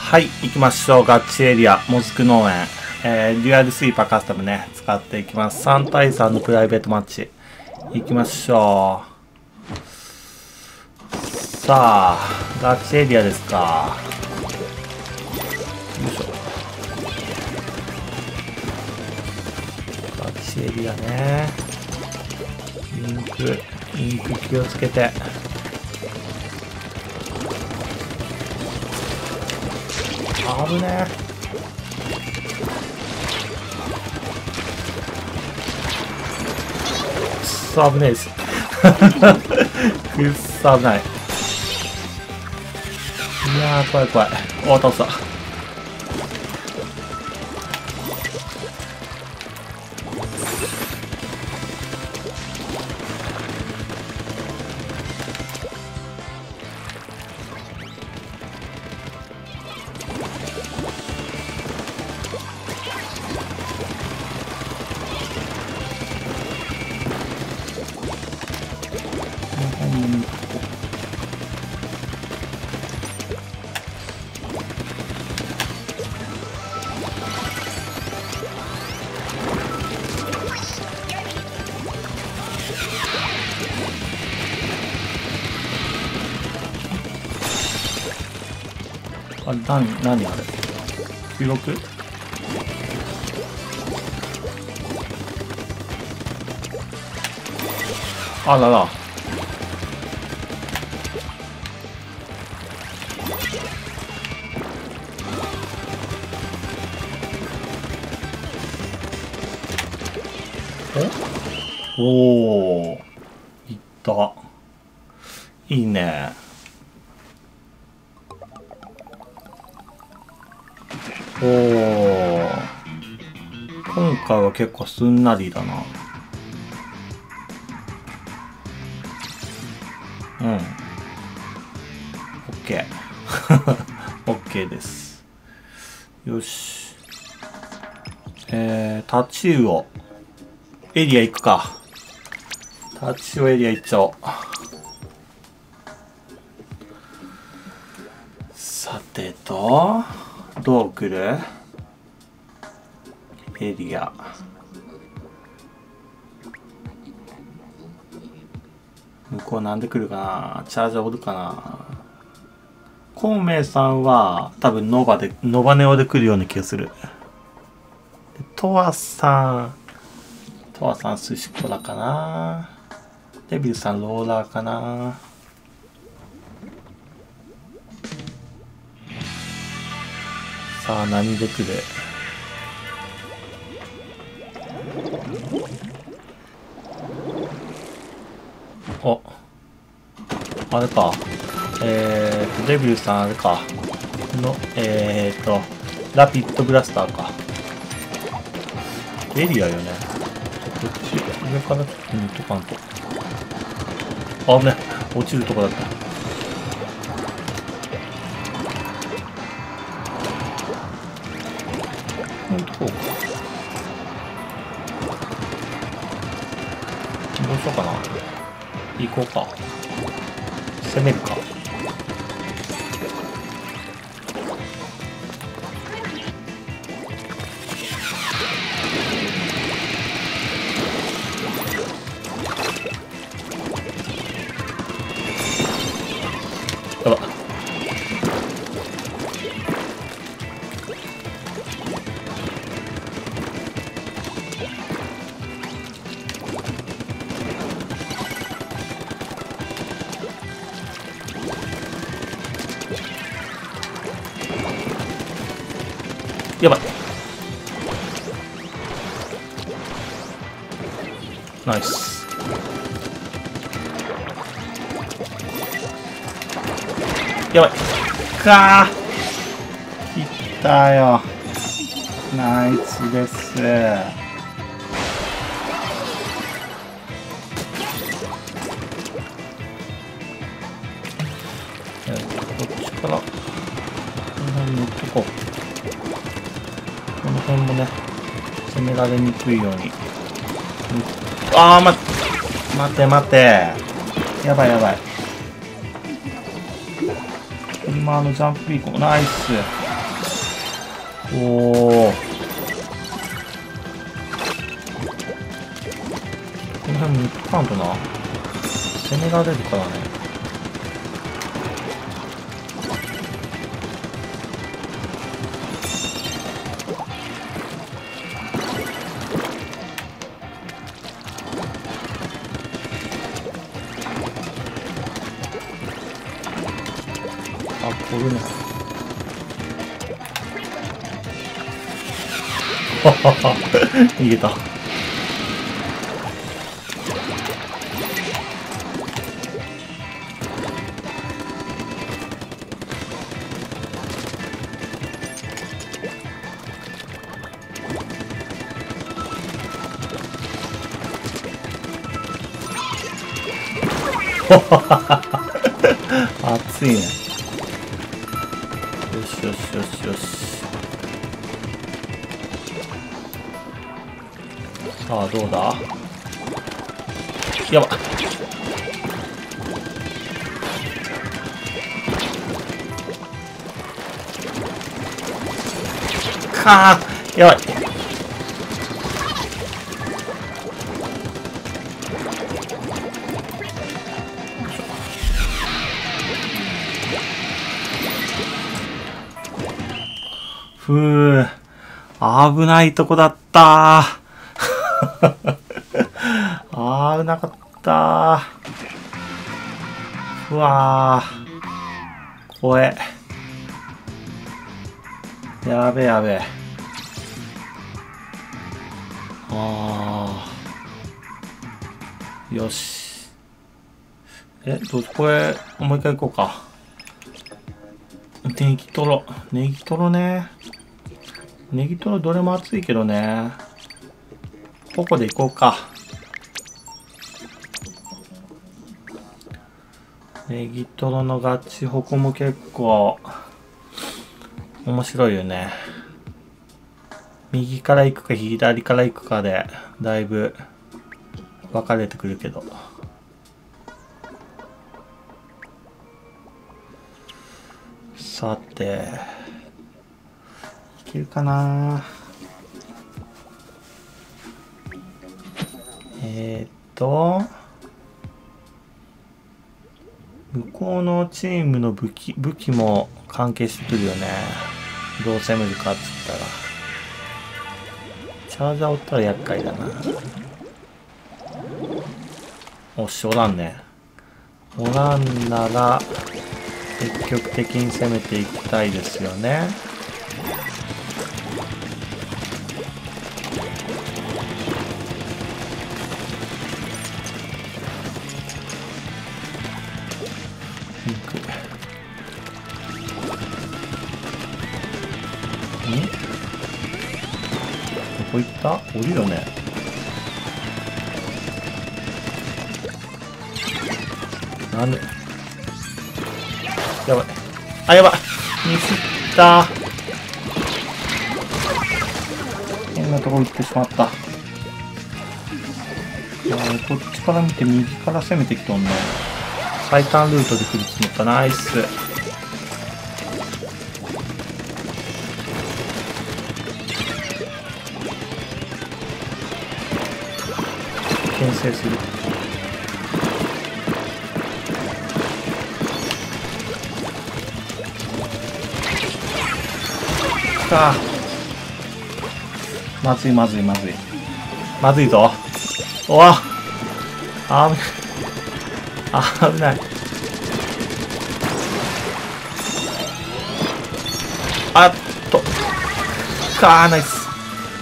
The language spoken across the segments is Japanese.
はい、行きましょう。ガチエリア、もずく農園。デュアルスイーパーカスタムね、使っていきます。3対3のプライベートマッチ。行きましょう。さあ、ガチエリアですか。よいしょ。ガチエリアね。インク気をつけて。危ねえ。くっそ危ねえです。くっそ危ない。いやー、怖い怖い。お、倒した。あれ、何あれ ?16? あらら。おー。いった。いいね。おー。今回は結構すんなりだな。うん。OK。OK です。よし。タチウオ。エリア行くか。タチウオエリア行っちゃおう。さてと、どう来る？エリア。向こうなんで来るかな？チャージャーおるかな？孔明さんは多分ノバネオで来るような気がする。トワさん寿司コラかな？デビルさんローラーかな？さあ何で来る？お、あれか。デビルさんあれか。の、ラピッドブラスターか。エリアよね。こっち、上からちょっと見とかんと。あ、危ね。落ちるとこだった。どうしようかな。行こうか。攻めるか。やば。やばい。ナイス。やばい。かー。いったよ。ナイスです。こっちから、この辺に行ってこう。この辺もね、攻められにくいように。あー、待て。やばい。今ジャンプビーコン、ナイス。 おお。この辺見つかんとな。攻められるからね。あ、これね。逃げた。熱いね。よしよしよしよし。さあどうだ。やばっ。かー、やばい。ふう、危ないとこだったー。危なかったー。うわー、怖え。やべえやべえ。よし。これ、もう一回行こうか。ネギトロ。ネギトロね。ネギトロどれも熱いけどね。ここで行こうか。ネギトロのガチホコも結構面白いよね。右から行くか左から行くかでだいぶ分かれてくるけど。さて、いけるかな。向こうのチームの武器も関係してくるよね。どう攻めるかっつったら。チャージャーおったら厄介だな。おし、おらんね。おらんなら積極的に攻めていきたいですよね。どこ行った？降りるよね。なんで？やばい。あ、やばい。ミスった。変なとこ行ってしまった。こっちから見て右から攻めてきとんね。最短ルートで来るつもりか。ナイス。牽制する。か。まずいまずいまずい。まずいぞ。おわ。危ない。あっと。ナイス。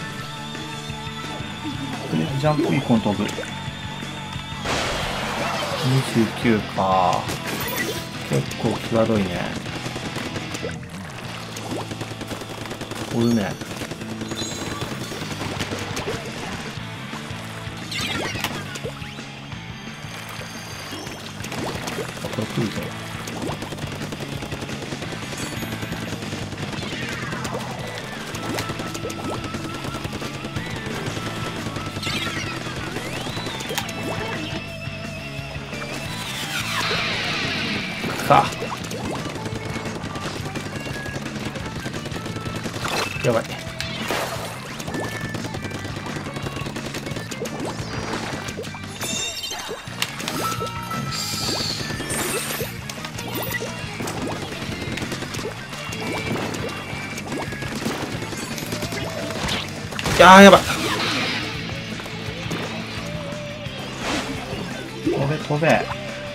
ジャンプイコン飛ぶ。29か。結構際どいね。おるね。これ来るぞ。か。 やばい。いやー、やばい。飛べ飛べ。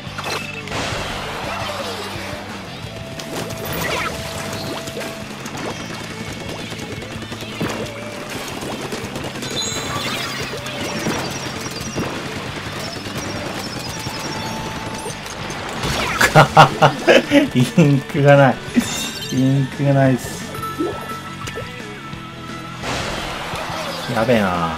インクがない。インクがないっす。やべえな。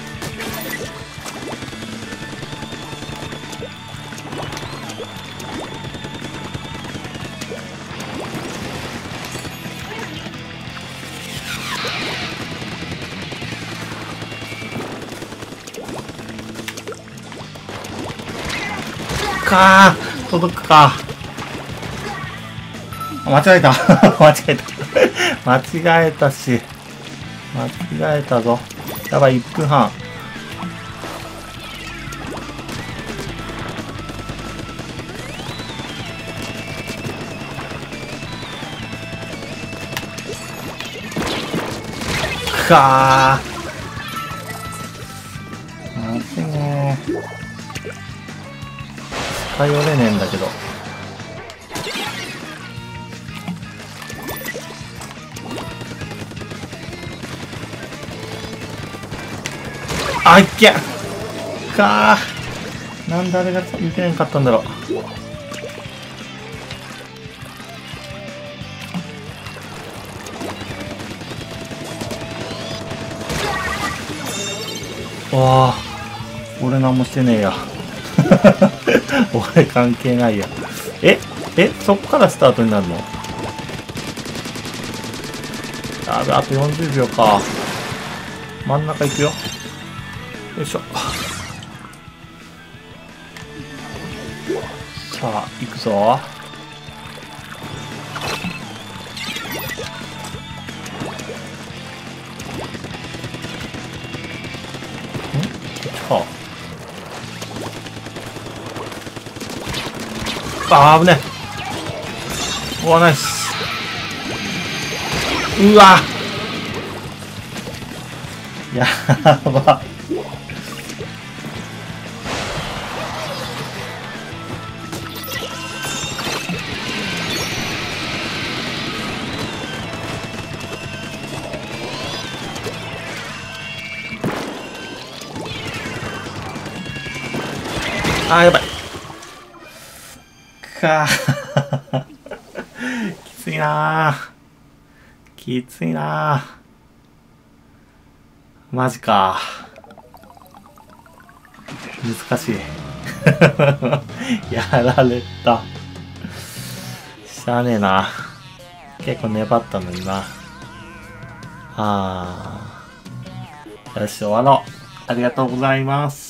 届くか。間違えた。間違えた。間違えたし。間違えたぞ。やばい、1分半。まずいね。近寄れねえんだけど。あ、いっけなんであれが見てなかったんだろう。わあ、俺なんもしてねえや。俺関係ないや。そっからスタートになるの？やべ、あと40秒か。真ん中行くよ。よいしょ。さあ、行くぞ。あー、危ねえ。うわ、ナイス。うわやば。あー、やばい。きついなー。きついなー。マジか。難しい。やられた。しゃあねえな。結構粘ったのにな。よし、終わろう。ありがとうございます。